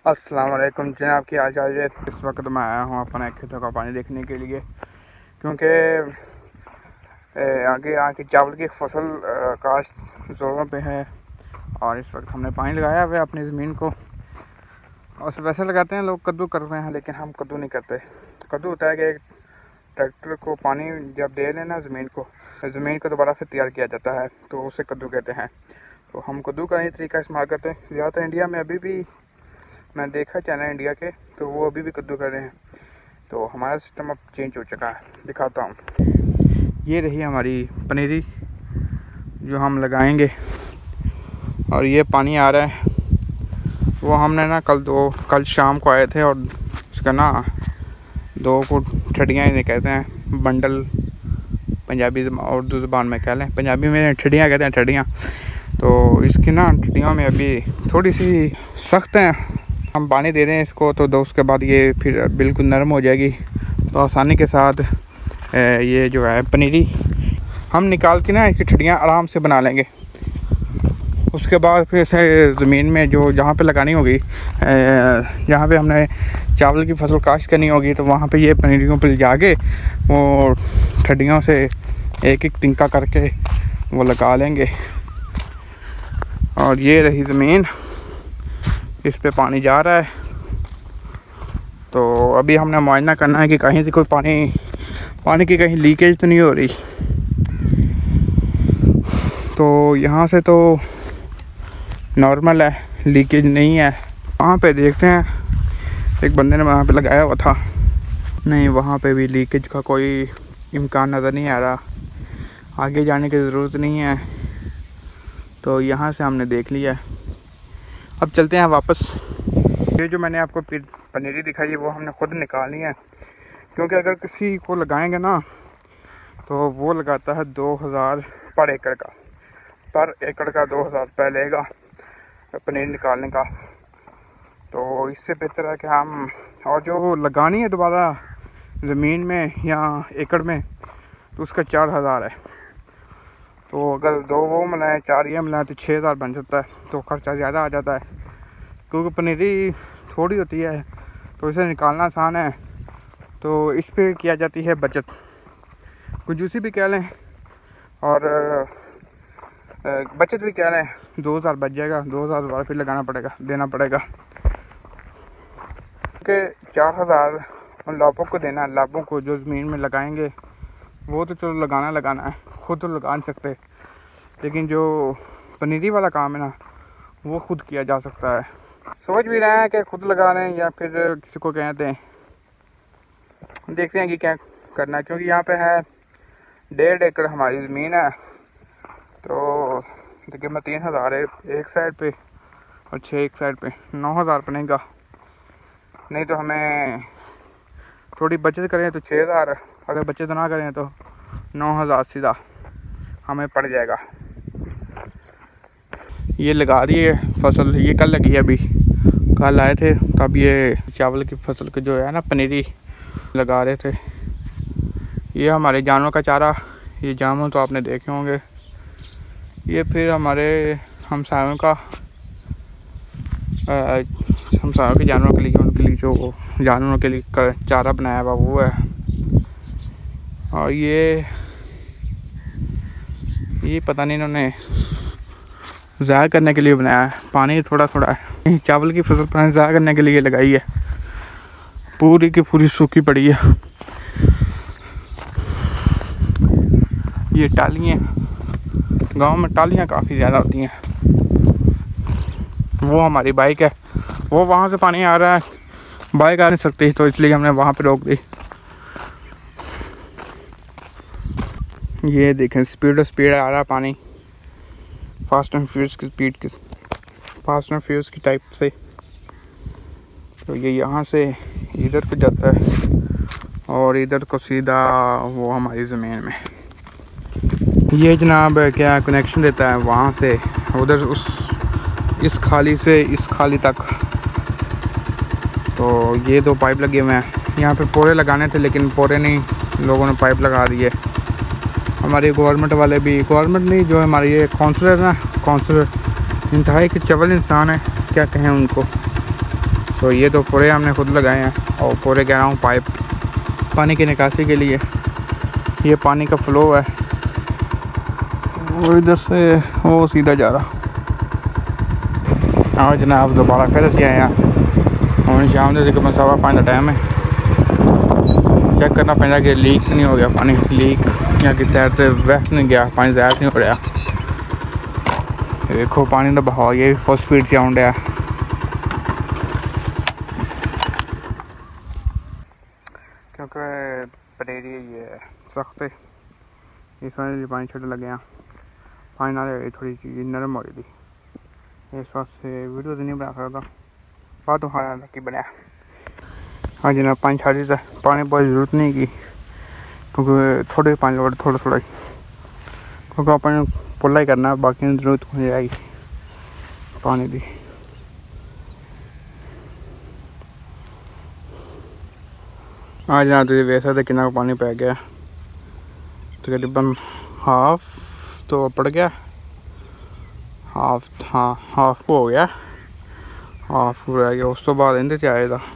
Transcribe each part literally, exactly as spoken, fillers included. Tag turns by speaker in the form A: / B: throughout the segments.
A: अस्सलाम वालेकुम जनाब की आज आज इस वक्त मैं आया हूँ अपने खेतों का पानी देखने के लिए, क्योंकि आगे आके चावल की फसल काश्त ज़ोरों पे है और इस वक्त हमने पानी लगाया हुआ है अपनी ज़मीन को। और वैसे लगाते हैं लोग, कद्दू कर रहे हैं, लेकिन हम कद्दू नहीं करते। कद्दू होता है कि ट्रैक्टर को पानी जब दे लेना ज़मीन को, ज़मीन को दोबारा से तैयार किया जाता है, तो उसे कद्दू कहते हैं। तो हम कद्दू का ही तरीका इस्तेमाल करते हैं। ज़्यादातर इंडिया में अभी भी मैं देखा चैनल इंडिया के, तो वो अभी भी कद्दू कर रहे हैं। तो हमारा सिस्टम अब चेंज हो चुका है, दिखाता हूँ। ये रही हमारी पनीरी जो हम लगाएंगे, और ये पानी आ रहा है। वो हमने ना कल दो कल शाम को आए थे, और उसका ना दो फुट ठडियाँ इन्हें कहते हैं, बंडल पंजाबी उर्दू ज़बान में कह लें, पंजाबी में ठडियाँ कहते हैं, ठडियाँ। तो इसकी ना ठडियों में अभी थोड़ी सी सख्त हैं। हम पानी दे रहे हैं इसको, तो दो उसके बाद ये फिर बिल्कुल नरम हो जाएगी। तो आसानी के साथ ये जो है पनीरी हम निकाल के ना इसकी ठडियाँ आराम से बना लेंगे। उसके बाद फिर इसे ज़मीन में जो जहाँ पे लगानी होगी, जहाँ पे हमने चावल की फसल काश्त करनी होगी, तो वहाँ पे ये पनीरियों पर जाके वो ठडियों से एक एक तिनका करके वो लगा लेंगे। और ये रही ज़मीन, इस पे पानी जा रहा है। तो अभी हमने मुआयना करना है कि कहीं से कोई पानी पानी की कहीं लीकेज तो नहीं हो रही। तो यहाँ से तो नॉर्मल है, लीकेज नहीं है। वहाँ पे देखते हैं, एक बंदे ने वहाँ पे लगाया हुआ था, नहीं वहाँ पे भी लीकेज का कोई इम्कान नज़र नहीं आ रहा। आगे जाने की ज़रूरत नहीं है, तो यहाँ से हमने देख लिया है। अब चलते हैं वापस। ये जो मैंने आपको पनीरी दिखाई है वो हमने खुद निकालनी है, क्योंकि अगर किसी को लगाएंगे ना, तो वो लगाता है दो हज़ार पर एकड़ का पर एकड़ का दो हज़ार रुपये लेगा पनीर निकालने का। तो इससे बेहतर है कि हम, और जो लगानी है दोबारा ज़मीन में या एकड़ में, तो उसका चार हज़ार है। तो अगर दो वो मिलाएं, चार ये मिलाएं, तो छः हज़ार बन जाता है। तो खर्चा ज़्यादा आ जाता है, क्योंकि पनीरी थोड़ी होती है, तो इसे निकालना आसान है। तो इस पे किया जाती है बचत, कंजूसी भी कह लें और बचत भी कह लें। दो हज़ार बच जाएगा, दो हज़ार दोबारा फिर लगाना पड़ेगा, देना पड़ेगा। क्योंकि चार हज़ार उन लाभों को देना है, लाभों को जो ज़मीन में लगाएंगे वो तो चलो लगाना लगाना है, खुद तो लगा नहीं सकते, लेकिन जो पनीरी वाला काम है ना, वो खुद किया जा सकता है। सोच भी रहे हैं कि खुद लगा लें या फिर किसी को कहते हैं, देखते हैं कि क्या करना है। क्योंकि यहाँ पे है डेढ़ एकड़ हमारी ज़मीन है, तो देखिए मैं तीन हज़ार है एक साइड पे और छः एक साइड पे, नौ हज़ार बनेगा। नहीं तो हमें थोड़ी बचत करें तो छः हज़ार, अगर बचत ना करें तो नौ हज़ार सीधा हमें पड़ जाएगा। ये लगा दी है फसल, ये कल लगी है, अभी कल आए थे तब ये चावल की फसल के जो है ना पनीरी लगा रहे थे। ये हमारे जानवरों का चारा, ये जानवर तो आपने देखे होंगे। ये फिर हमारे हमसायों का, हमसायों के जानवरों के लिए, उनके लिए जो जानवरों के लिए चारा बनाया हुआ वो है। और ये ये पता नहीं इन्होंने ज़ाया करने के लिए बनाया है, पानी थोड़ा थोड़ा है। चावल की फसल पानी ज़ाया करने के लिए लगाई है, पूरी की पूरी सूखी पड़ी है। ये टालियाँ, गांव में टालियाँ काफ़ी ज़्यादा होती हैं। वो हमारी बाइक है, वो वहाँ से पानी आ रहा है, बाइक आ नहीं सकती, तो इसलिए हमने वहाँ पे रोक दी। ये देखें, स्पीड स्पीड आ रहा है पानी, फास्ट एंड फ्यूरियस की स्पीड की, फास्ट एंड फ्यूरियस की टाइप से। तो ये यहाँ से इधर पे जाता है और इधर को सीधा वो हमारी ज़मीन में। ये जनाब क्या कनेक्शन देता है वहाँ से उधर, उस इस खाली से इस खाली तक। तो ये दो पाइप लगे हुए हैं। यहाँ पे पोरे लगाने थे, लेकिन पोरे नहीं, लोगों ने पाइप लगा दिए। हमारे गवर्नमेंट वाले भी, गवर्नमेंट नहीं, जो हमारे ये काउंसलर ना, काउंसलर इंतहाई के चवल इंसान है, क्या कहें उनको। तो ये तो पूरे हमने खुद लगाए हैं और पूरे कह रहा हूँ पाइप पानी की निकासी के लिए। ये पानी का फ्लो है वो इधर से वो सीधा जा रहा। हाँ जनाब दोबारा फिर असी आए हैं हम शाम के तकरीबन सवा पाँच का टाइम है। चेक करना पैंदा कि लीक नहीं हो गया पानी, लीक या कि साइड से वेस्ट नहीं गया, पानी ज़ाहिर नहीं हो रहा। देखो पानी का बहाव ये भी फुल स्पीड से आउन डया। क्योंकि पटेरी ये सख्त है इस वाले पानी छड़ लगे हैं, पानी ना थोड़ी चीज़ नरम हो रही थी इस वास्ते वीडियो तो नहीं बना सकता। बात तो हाँ कि बनया हाँ जनाब पानी छाड़ी था, पानी बहुत ज़रूरत नहीं की क्योंकि थोड़े पानी लोड़ थोड़ा थोड़ा ही क्योंकि अपन पुला ही करना, बाकी जरूरत हो जाएगी पानी की। हाँ जनाब तुझे वेख सकते कितना पानी पै गया, तकरीबन हाफ तो पड़ गया, हाफ हाँ हाफ हो गया, हाफ रह गया। उस तो बाद इंदे च आए दा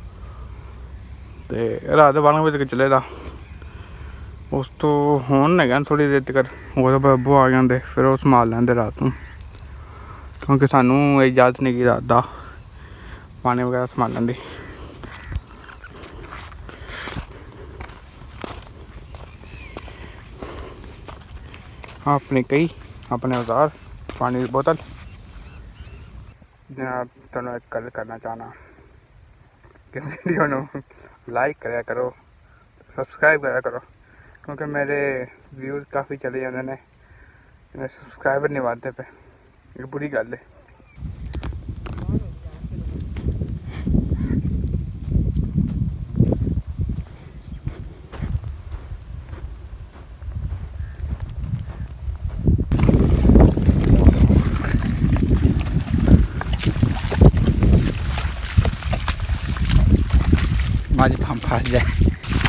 A: ते रात बारह बजे तक चले दा। उस तो हुण है थोड़ी देर तक और बब्बू आ जाते फिर वो संभाल लेंदे रात नूं क्योंकि सानू इजाजत नहीं की रात दा पानी वगैरह संभालन दी। अपनी कई अपने औजार पानी की बोतल। जनाब तुहानू एक गल करना चाहना कि वीडियो नू लाइक करा करो, सब्सक्राइब करा करो क्योंकि मेरे व्यूज़ काफ़ी चले जाते हैं, मेरे सब्सक्राइबर नहीं बढ़ते पे, ये बुरी गल है। आज हम फंस जाए।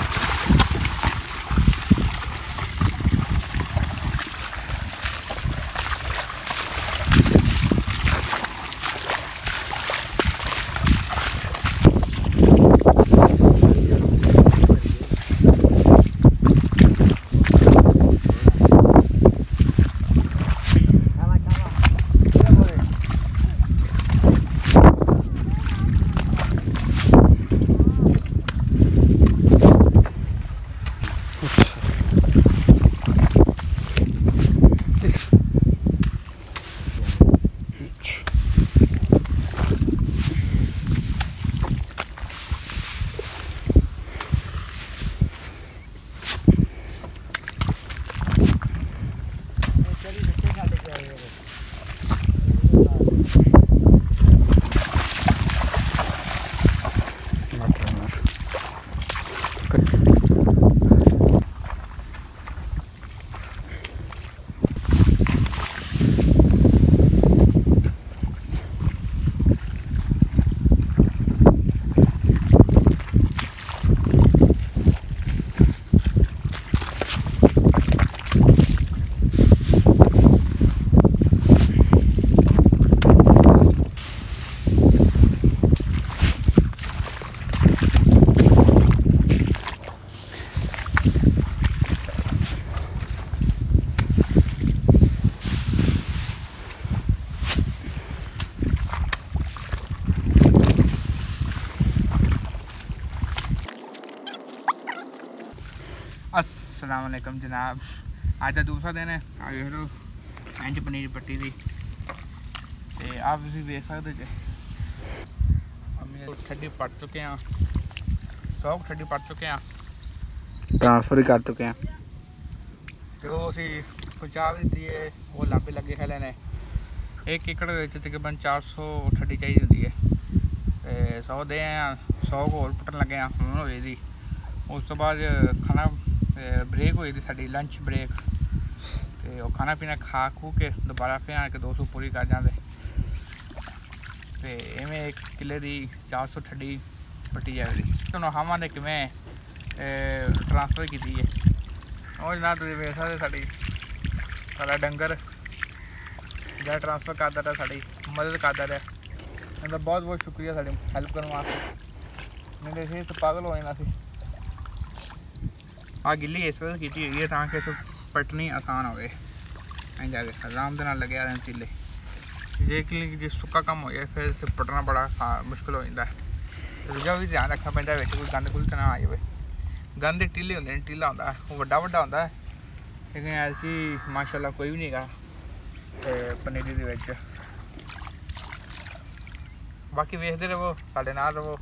A: अस्सलाम वालेकुम जनाब, आज का दूसरा दिन है। आज इंच पनीर पट्टी दी ते आप तुसीं देख सकते जे ठड्डी पट चुके हैं, सौ ठड्डी पट चुके हैं, ट्रांसफर ही कर चुके हैं तो असी पहुँचा दी है। वो लाभे लगे खेले ने एक एकड़ तकरीबन चार सौ ठड्डी चाहिए होती है, सौ दे सौ को होर पुट्टन लगे हूँ हो दी। उस तो बाद खाना ब्रेक हुई थी साड़ी लंच ब्रेक, तो खाना पीना खा खू के दोबारा फिर आके दो सौ पूरी कर जाते। तो इवें एक किले की चार सौ ठड्डी पट्टी जाएगी। तो हवा ने किमें ट्रांसफर की है और जनाब तुम वेख सकते साड़ी सारा डंगर जो ट्रांसफर करता रहा, साड़ी मदद करता रहा। मतलब बहुत बहुत शुक्रिया साड़ी हेल्प करने वास्ते नहीं तो तो पागल हो जाना सी आ गिल्ली इस वजह की हुई है ताकि इस पटनी आसान हो जाके आराम के लगे आ तीले जे कि जो सुक्का कम हो जाए फिर इसे पटना बड़ा मुश्किल हो जाता है दूजा भी ध्यान रखना पैंदा कोई गंद गुंद ना आ जाए गंद टीले होंगे टीला होंगे वो बड़ा बड़ा होंगे लेकिन ऐसी माशाल्लाह कोई भी नहीं गा पनीरी के बाकी वेखते रहो साढ़े नाल रहो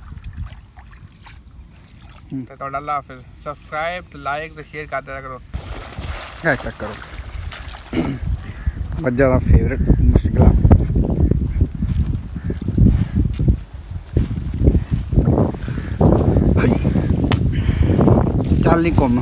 A: तो अल्लाह हाफिज़ सब्सक्राइब तो लाइक तो शेयर करते रहा करो
B: क्या चेक करो मज्जा का फेवरेट मुश्किल चल नहीं घूम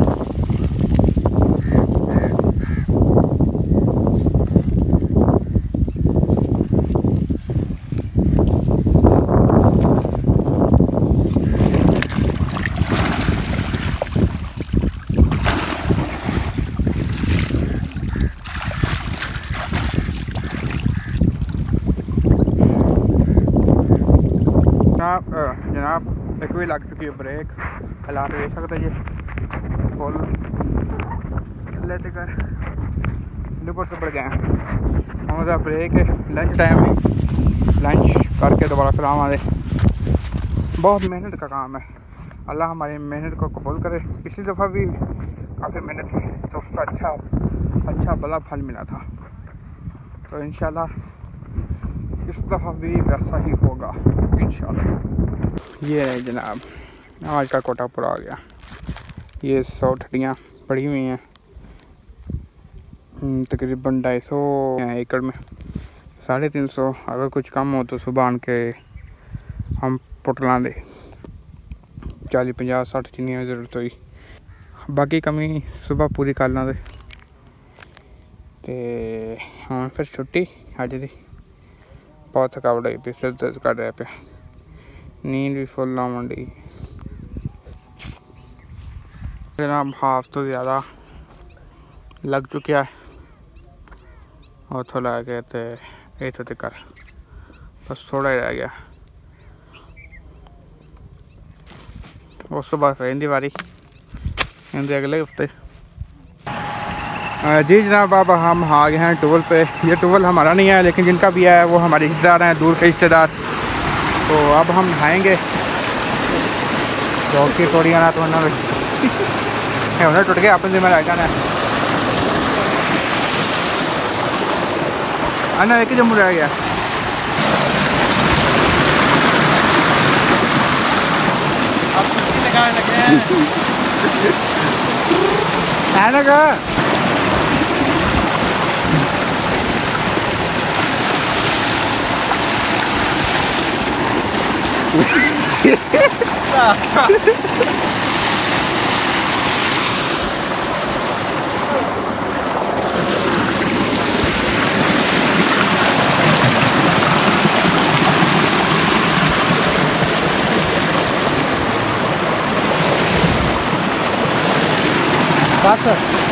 A: जनाब जनाब एक भी लग चुकी है ब्रेक हालात देख सकते जी फुल थले तक ऊपर से पड़ गए हमारा ब्रेक लंच टाइम लंच करके दोबारा फिर हमारे बहुत मेहनत का काम है अल्लाह हमारी मेहनत को कबूल करे पिछली दफ़ा भी काफ़ी मेहनत की तो उसका अच्छा अच्छा भला फल मिला था तो इंशाल्लाह इस दफ़ा भी वैसा ही होगा इंशाल्लाह। ये है जनाब आज का कोटा पूरा आ गया ये सौ ठटियाँ पड़ी हुई हैं तकरीबन ढाई सौ एकड़ में साढ़े तीन सौ अगर कुछ कम हो तो सुबह आन के हम पुट लाते चाली पंजाह सठ जिन्नी जरूरत हुई बाकी कमी सुबह पूरी कर लाते हाँ फिर छुट्टी अज दी बहुत थकावट आई पी सिर दर्द कर रहा पे नींद भी फुल आवन डी जनाब हाफ तो ज़्यादा लग चुका है उतों लैके तो इतों तक बस थोड़ा ही रह गया उस तो बाद फिर इनकी बारी इनके अगले हफ्ते जी जनाब अब हम आ गए हैं टूवल पे ये टूवल हमारा नहीं है लेकिन जिनका भी है वो हमारे रिश्तेदार हैं दूर के रिश्तेदार तो अब हम नहाएंगे तो की थोड़ी आना तो उन्हें टूट गया अपन से मैं लग जाना है एक ही जम्मू रह गया है ना का बस